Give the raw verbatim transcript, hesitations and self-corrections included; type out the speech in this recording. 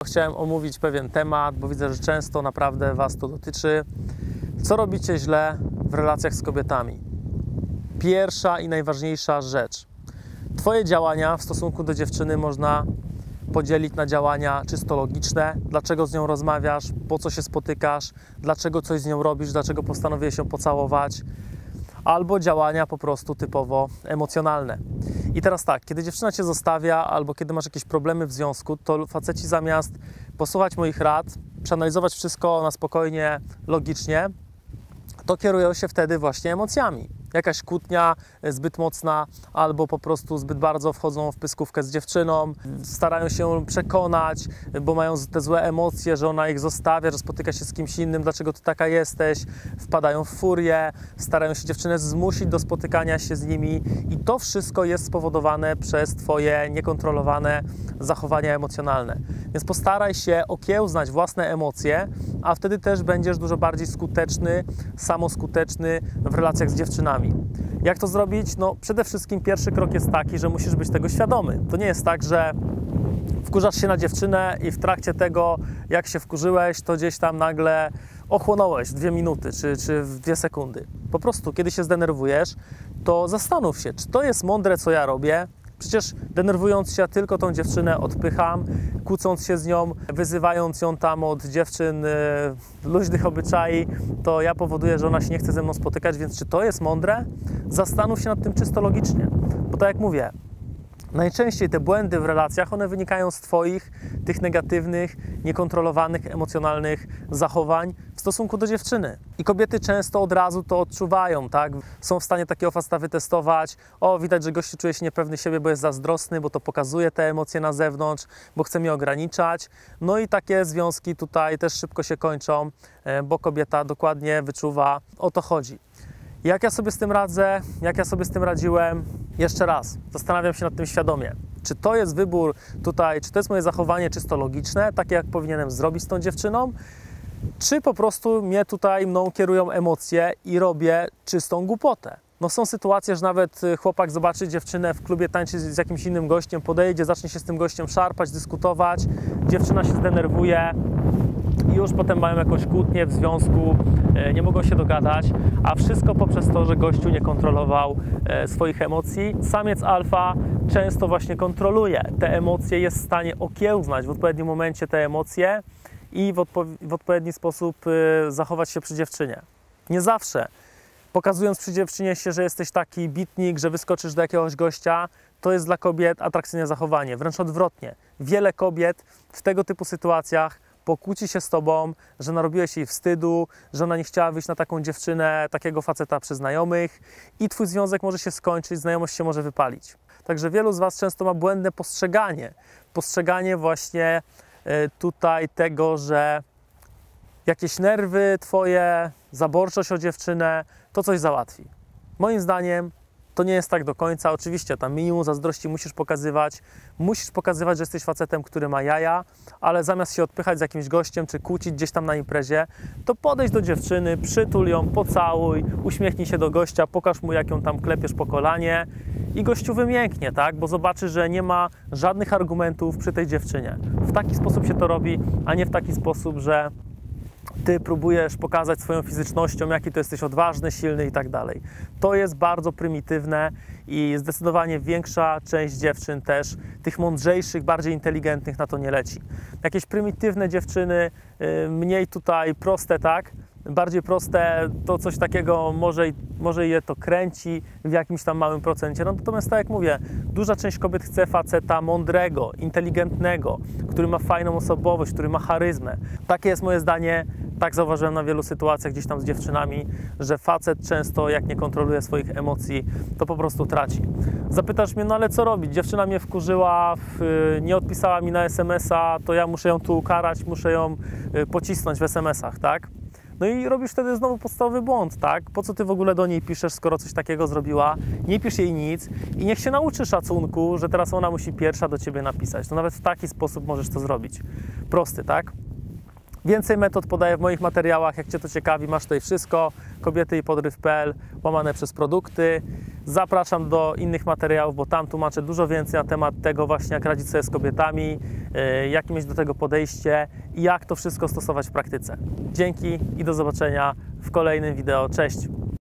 Chciałem omówić pewien temat, bo widzę, że często naprawdę Was to dotyczy. Co robicie źle w relacjach z kobietami? Pierwsza i najważniejsza rzecz. Twoje działania w stosunku do dziewczyny można podzielić na działania czysto logiczne. Dlaczego z nią rozmawiasz, po co się spotykasz, dlaczego coś z nią robisz, dlaczego postanowiłeś się pocałować. Albo działania po prostu typowo emocjonalne. I teraz tak, kiedy dziewczyna Cię zostawia, albo kiedy masz jakieś problemy w związku, to faceci zamiast posłuchać moich rad, przeanalizować wszystko na spokojnie, logicznie, to kierują się wtedy właśnie emocjami. Jakaś kłótnia zbyt mocna, albo po prostu zbyt bardzo wchodzą w pyskówkę z dziewczyną, starają się przekonać, bo mają te złe emocje, że ona ich zostawia, że spotyka się z kimś innym, dlaczego ty taka jesteś, wpadają w furię, starają się dziewczynę zmusić do spotykania się z nimi i to wszystko jest spowodowane przez Twoje niekontrolowane zachowania emocjonalne. Więc postaraj się okiełznać własne emocje, a wtedy też będziesz dużo bardziej skuteczny, samoskuteczny w relacjach z dziewczynami. Jak to zrobić? No przede wszystkim pierwszy krok jest taki, że musisz być tego świadomy. To nie jest tak, że wkurzasz się na dziewczynę i w trakcie tego, jak się wkurzyłeś, to gdzieś tam nagle ochłonąłeś w dwie minuty czy, czy w dwie sekundy. Po prostu, kiedy się zdenerwujesz, to zastanów się, czy to jest mądre, co ja robię. Przecież denerwując się, tylko tą dziewczynę odpycham, kłócąc się z nią, wyzywając ją tam od dziewczyn y, luźnych obyczai, to ja powoduję, że ona się nie chce ze mną spotykać, więc czy to jest mądre? Zastanów się nad tym czysto logicznie, bo tak jak mówię, najczęściej te błędy w relacjach, one wynikają z Twoich, tych negatywnych, niekontrolowanych, emocjonalnych zachowań w stosunku do dziewczyny. I kobiety często od razu to odczuwają, tak? Są w stanie takiego faceta wytestować. O, widać, że gościu czuje się niepewny siebie, bo jest zazdrosny, bo to pokazuje te emocje na zewnątrz, bo chce mnie ograniczać. No i takie związki tutaj też szybko się kończą, bo kobieta dokładnie wyczuwa, o to chodzi. Jak ja sobie z tym radzę? Jak ja sobie z tym radziłem? Jeszcze raz, zastanawiam się nad tym świadomie. Czy to jest wybór tutaj, czy to jest moje zachowanie czysto logiczne, takie jak powinienem zrobić z tą dziewczyną, czy po prostu mnie tutaj, mną kierują emocje i robię czystą głupotę. No są sytuacje, że nawet chłopak zobaczy dziewczynę w klubie tańczyć z jakimś innym gościem, podejdzie, zacznie się z tym gościem szarpać, dyskutować, dziewczyna się zdenerwuje, i już potem mają jakąś kłótnię w związku, nie mogą się dogadać, a wszystko poprzez to, że gościu nie kontrolował swoich emocji. Samiec alfa często właśnie kontroluje te emocje, jest w stanie okiełznać w odpowiednim momencie te emocje i w, odpo w odpowiedni sposób zachować się przy dziewczynie. Nie zawsze, pokazując przy dziewczynie się, że jesteś taki bitnik, że wyskoczysz do jakiegoś gościa, to jest dla kobiet atrakcyjne zachowanie. Wręcz odwrotnie. Wiele kobiet w tego typu sytuacjach pokłóci się z Tobą, że narobiłeś jej wstydu, że ona nie chciała wyjść na taką dziewczynę, takiego faceta przy znajomych i Twój związek może się skończyć, znajomość się może wypalić. Także wielu z Was często ma błędne postrzeganie. Postrzeganie właśnie tutaj tego, że jakieś nerwy Twoje, zaborczość o dziewczynę, to coś załatwi. Moim zdaniem to nie jest tak do końca. Oczywiście tam minimum zazdrości musisz pokazywać. Musisz pokazywać, że jesteś facetem, który ma jaja, ale zamiast się odpychać z jakimś gościem, czy kłócić gdzieś tam na imprezie, to podejdź do dziewczyny, przytul ją, pocałuj, uśmiechnij się do gościa, pokaż mu, jak ją tam klepiesz po kolanie i gościu wymięknie, tak? Bo zobaczy, że nie ma żadnych argumentów przy tej dziewczynie. W taki sposób się to robi, a nie w taki sposób, że Ty próbujesz pokazać swoją fizycznością, jaki to jesteś odważny, silny i tak dalej. To jest bardzo prymitywne i zdecydowanie większa część dziewczyn też, tych mądrzejszych, bardziej inteligentnych na to nie leci. Jakieś prymitywne dziewczyny, mniej tutaj proste, tak? Bardziej proste, to coś takiego może, może je to kręci w jakimś tam małym procencie. No, natomiast tak jak mówię, duża część kobiet chce faceta mądrego, inteligentnego, który ma fajną osobowość, który ma charyzmę. Takie jest moje zdanie, tak zauważyłem na wielu sytuacjach gdzieś tam z dziewczynami, że facet często jak nie kontroluje swoich emocji, to po prostu traci. Zapytasz mnie, no ale co robić? Dziewczyna mnie wkurzyła, nie odpisała mi na es em es a, to ja muszę ją tu ukarać, muszę ją pocisnąć w es em esach, tak? No i robisz wtedy znowu podstawowy błąd, tak? Po co ty w ogóle do niej piszesz, skoro coś takiego zrobiła? Nie pisz jej nic i niech się nauczy szacunku, że teraz ona musi pierwsza do ciebie napisać. To nawet w taki sposób możesz to zrobić. Prosty, tak? Więcej metod podaję w moich materiałach. Jak Cię to ciekawi, masz tutaj wszystko. kobiety i podryw kropka p l, łamane przez produkty. Zapraszam do innych materiałów, bo tam tłumaczę dużo więcej na temat tego właśnie, jak radzić sobie z kobietami, jakie mieć do tego podejście i jak to wszystko stosować w praktyce. Dzięki i do zobaczenia w kolejnym wideo. Cześć!